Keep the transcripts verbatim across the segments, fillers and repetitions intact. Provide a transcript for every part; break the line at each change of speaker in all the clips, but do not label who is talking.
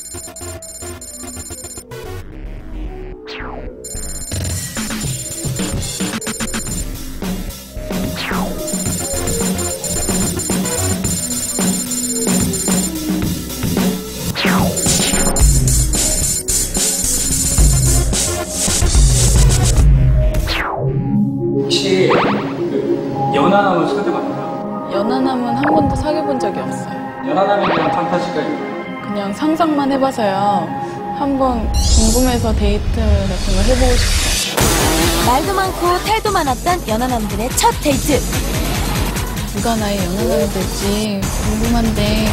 혹시 그 연하남을 소개받나요?
연하남은 한 번도 사귀어본 적이 없어요.
연하남에 대한 판타지가 있나요?
그냥 상상만 해봐서요. 한번 궁금해서 데이트 같은 걸 해보고 싶어요.
말도 많고 탈도 많았던 연하남들의 첫 데이트.
누가 나의 연하남이 될지 궁금한데.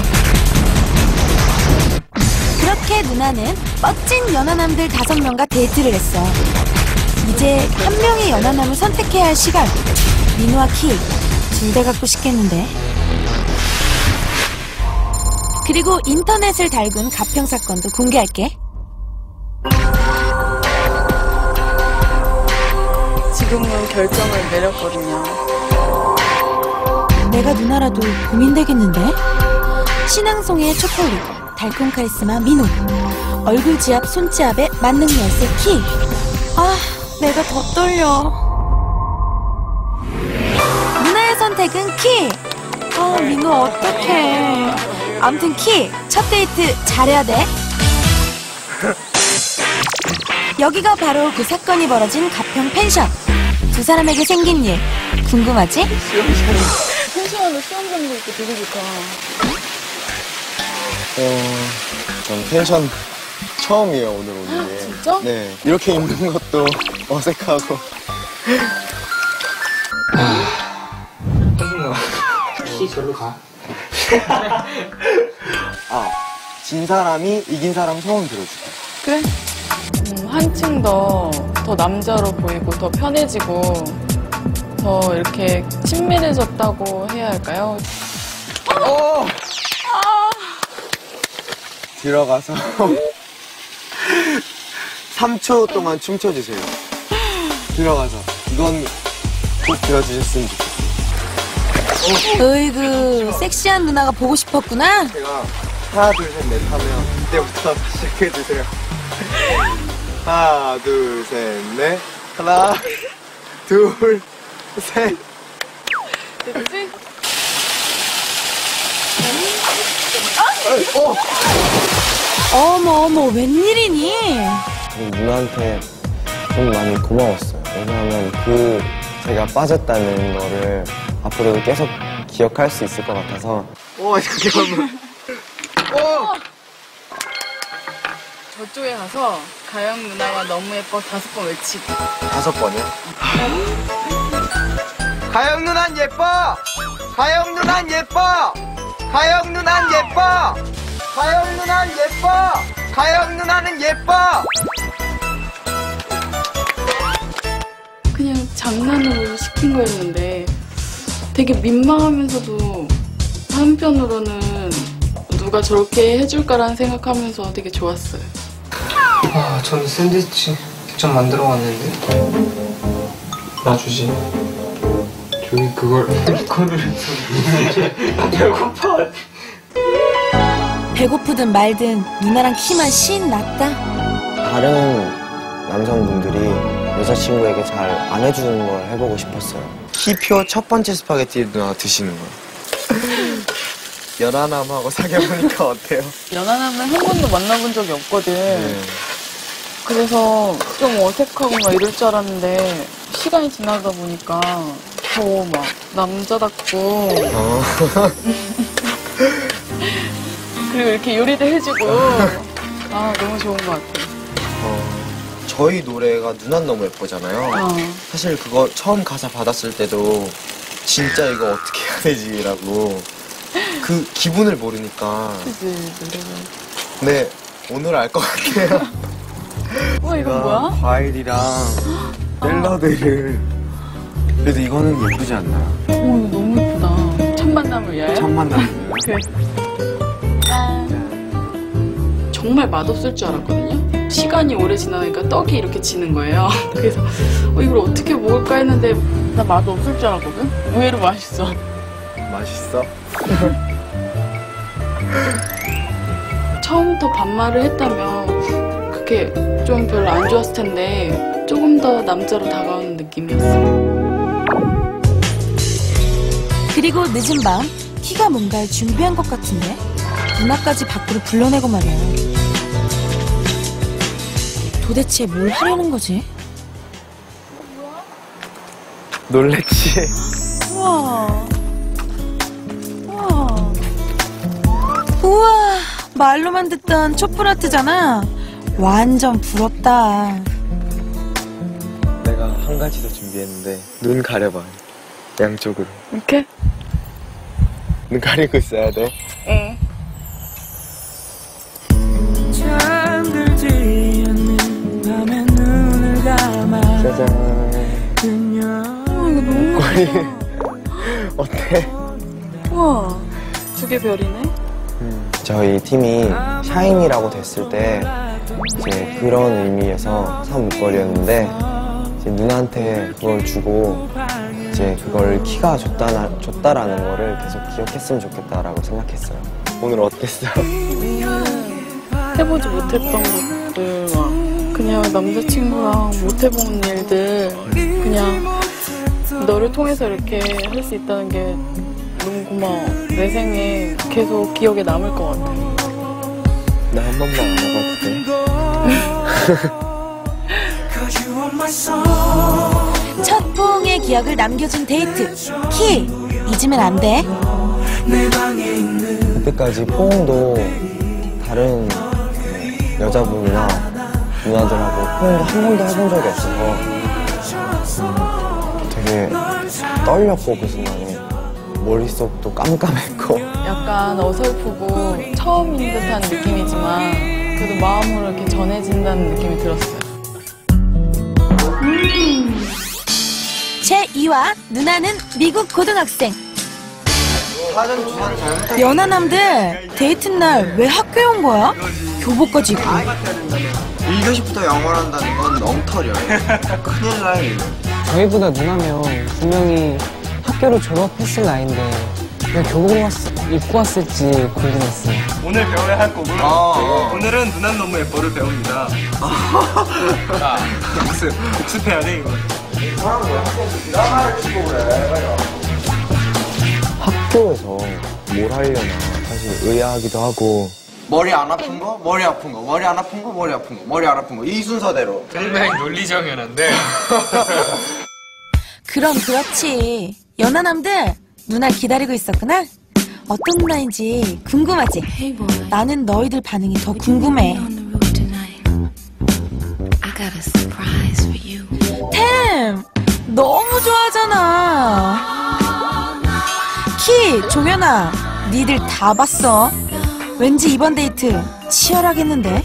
그렇게 누나는 멋진 연하남들 다섯 명과 데이트를 했어. 이제 한 명의 연하남을 선택해야 할 시간. 민호와 키, 둘 다 갖고 싶겠는데. 그리고 인터넷을 달군 가평 사건도 공개할게.
지금은 결정을 내렸거든요.
내가 누나라도 고민되겠는데? 신앙송의 초콜릿, 달콤 카리스마 민호, 얼굴 지압 손지압에 만능 열쇠 키. 아, 내가 더 떨려. 누나의 선택은 키. 아, 민호 어떡해. 아무튼 키, 첫 데이트 잘해야 돼. 여기가 바로 그 사건이 벌어진 가평 펜션. 두 사람에게 생긴 일 궁금하지?
펜션으로 수영장도 있고 되게 좋다.
어, 전 펜션 처음이에요, 오늘 오는 게.
진짜?
네. 이렇게 입는 것도 어색하고.
현승아, 키 절로 가.
아, 진 사람이 이긴 사람 소원 들어줄게.
그래? 음, 한층 더, 더 남자로 보이고 더 편해지고 더 이렇게 친밀해졌다고 해야 할까요?
어! 들어가서 삼 초 동안 춤춰주세요. 들어가서. 이건 꼭 들어주셨으면 좋겠어요.
으이구, 섹시한 누나가 보고 싶었구나.
제가 하나, 둘, 셋, 넷 하면 이때부터 시작해주세요. 하나, 둘, 셋, 넷. 하나, 둘, 셋.
됐지?
어!
어머 어머, 웬일이니?
누나한테 좀 많이 고마웠어요. 왜냐하면 그 제가 빠졌다는 거를 앞으로도 계속 기억할 수 있을 것 같아서. 오, 잠깐만. 오!
저쪽에 가서 가영 누나가 너무 예뻐 다섯 번 외치기.
다섯 번이요? 가영 누난 예뻐! 가영 누난 예뻐! 가영 누난 예뻐! 가영 누난 예뻐! 가영 누나는 예뻐!
그냥 장난으로 시킨 거였는데 되게 민망하면서도 한편으로는 누가 저렇게 해줄까라는 생각하면서 되게 좋았어요.
아, 저는 샌드위치 직접 만들어 왔는데. 놔주지. 저기 그걸, 그거를 해서. 배고파.
배고프든 말든 누나랑 키만 신 낫다.
다른 남성분들이 여자친구에게 잘 안 해주는 걸 해보고 싶었어요. 키표 첫 번째 스파게티 누나가 드시는 거예요. 연하남하고 사귀어보니까 어때요?
연하남은 한 번도 만나본 적이 없거든.
네.
그래서 좀 어색하고 막 이럴 줄 알았는데 시간이 지나다 보니까 더 막 남자답고
어.
그리고 이렇게 요리도 해주고 아 너무 좋은 것 같아.
어, 저희 노래가 누난 너무 예쁘잖아요.
어.
사실 그거 처음 가사 받았을 때도 진짜 이거 어떻게 해야 되지라고 그 기분을 모르니까.
그치 노래가.
네, 오늘 알 것 같아요.
와 이건 뭐야?
과일이랑 샐러드를. 그래도 이거는 예쁘지 않나요?
오 이거 너무 예쁘다. 첫 만남을 위하여?
첫 만남이에요.
그래. 짠. 정말 맛없을 줄 알았거든요. 시간이 오래 지나니까 떡이 이렇게 지는 거예요. 그래서 어, 이걸 어떻게 먹을까 했는데 나 맛없을 줄 알았거든? 의외로 맛있어.
맛있어?
처음부터 반말을 했다면 그게 좀 별로 안 좋았을 텐데 조금 더 남자로 다가오는 느낌이었어요.
그리고 늦은 밤 키가 뭔가를 준비한 것 같은데 누나까지 밖으로 불러내고 말이야. 도대체 뭘 하려는 거지?
놀랬지?
우와. 우와. 우와. 말로만 듣던 촛불 아트잖아. 완전 부럽다.
내가 한 가지 더 준비했는데 눈 가려봐. 양쪽으로.
이렇게?
눈 가리고 있어야 돼.
응.
잠들지 않는 밤에 눈을 감아
짜잔.
어, 이거 너무
머리
예쁘다.
어때?
우와. 두 개 별이네?
저희 팀이 샤이니라고 됐을 때 이제 그런 의미에서 산 목걸이였는데 이제 누나한테 그걸 주고 이제 그걸 키가 줬다, 줬다라는 거를 계속 기억했으면 좋겠다라고 생각했어요. 오늘 어땠어?
해보지 못했던 것들, 막 그냥 남자친구랑 못 해본 일들, 그냥 너를 통해서 이렇게 할 수 있다는 게 너무 고마워. 내 생에 계속 기억에 남을 것 같아.
나 한 번만 안아봐도 돼?
첫 포옹의 기억을 남겨준 데이트. 키! 잊으면 안 돼.
그때까지 포옹도 다른 여자분이나 누나들하고 포옹도 한 번도 해본 적이 없어서 음, 되게 떨렸고 그 순간에 머릿속도 깜깜했고
약간 어설프고 처음인 듯한 느낌이지만 그래도 마음으로 이렇게 전해진다는 느낌이 들었어요.
제이 화 누나는 미국 고등학생. 연하남들 데이트 날 왜 학교에 온 거야? 교복까지 입고.
일 교시부터 영어를 한다는 건 엉터리야. 큰일 나요.
저희보다 누나면 분명히 학교를 졸업했을 나이인데 그냥 교복을 왔, 입고 왔을지 궁금했어요.
오늘 배워야 할 곡은
아,
오늘은 누난 너무 예뻐를 배웁니다. 자, 복습, 복습해야 돼 이거.
학교에서 뭘 하려나 사실 의아하기도 하고
머리 안 아픈 거, 머리 아픈 거, 머리 안 아픈 거, 머리 아픈 거, 머리 안 아픈 거 이 순서대로.
굉장히 논리정연한데.
그럼 그렇지. 연하남들 누나 기다리고 있었구나. 어떤 누나인지 궁금하지? 나는 너희들 반응이 더 궁금해. 템! 너무 좋아하잖아. 키, 종현아, 니들 다 봤어. 왠지 이번 데이트 치열하겠는데?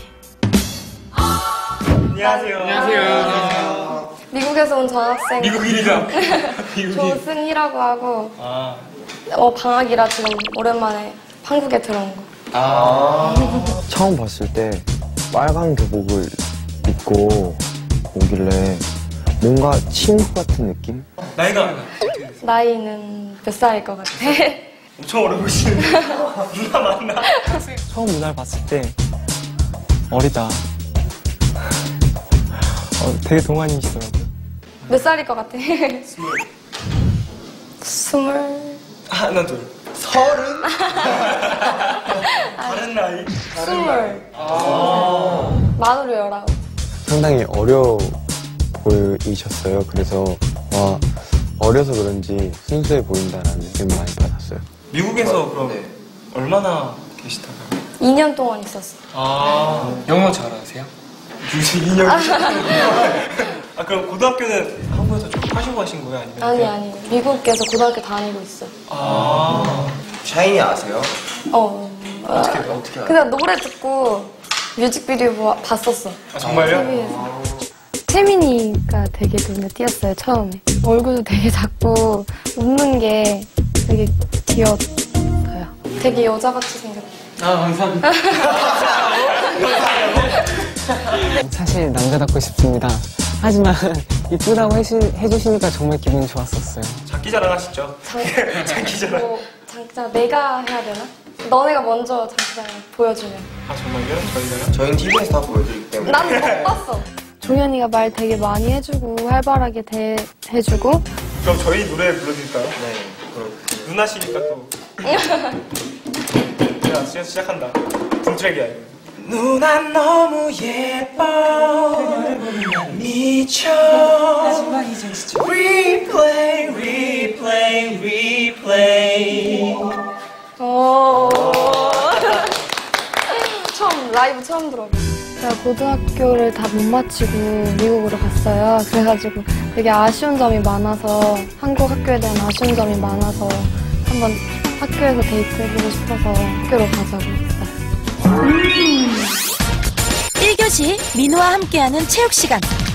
안녕하세요. 안녕하세요.
미국에서 온 전학생
미국인이다. 미국인.
조승희라고 하고
아.
어, 방학이라 지금 오랜만에 한국에 들어온 거.
아.
처음 봤을 때 빨간 교복을 입고 오길래 뭔가 친구 같은 느낌?
나이가
나이는 몇 살일 것 같아?
엄청 어려 보이시는데. 누나 맞나?
처음 누나를 봤을 때 어리다. 어, 되게 동안이시더라고요.
몇 살일 것 같아? 스물...
하나 둘. 서른? 다른 나이?
스물... 만으로 열아홉.
상당히 어려 보이셨어요. 그래서 와 어려서 그런지 순수해 보인다라는 느낌을 많이 받았어요.
미국에서 그럼 얼마나 계시다가?
이 년 동안 있었어.
아. 영어 잘하세요? 무슨 인형? 아 그럼 고등학교는 한국에서 졸업하시고 가신 거예요? 아니면?
아니 아니 미국에서 고등학교 다니고 있어.
아.
샤이니 아세요?
어.
어떻게 어떻게 알아요?
그냥 노래 듣고 뮤직비디오 보- 봤었어.
아 정말요?
티비에서. 태민이가 되게 눈에 띄었어요, 처음에. 얼굴도 되게 작고, 웃는 게 되게 귀여워요. 되게 여자같이 생겼어요.
아 감사합니다.
사실 남자답고 싶습니다. 하지만 이쁘다고 해주, 해주시니까 정말 기분이 좋았었어요.
장기 자랑하시죠?
장,
장기 자랑.
뭐, 장자 내가 해야 되나? 너네가 먼저 자기장 보여주면.
아 정말요? 저희가요?
저희는 티비에서 다 보여드리기 때문에.
난 못 봤어. 종현이가 말 되게 많이 해주고 활발하게 대, 해주고.
그럼 저희 노래 불러드릴까요?
네. 그럼
누나시니까 또. 자, 시작, 시작한다. 분트랙이야, 이거. 누나 너무 예뻐. 미쳐. Replay, replay, replay.
오. 처음, 라이브 처음 들어봐. 제가 고등학교를 다 못 마치고 미국으로 갔어요. 그래가지고 되게 아쉬운 점이 많아서, 한국 학교에 대한 아쉬운 점이 많아서 한번 학교에서 데이트해보고 싶어서 학교로 가자고 했어요.
일 교시 민호와 함께하는 체육 시간.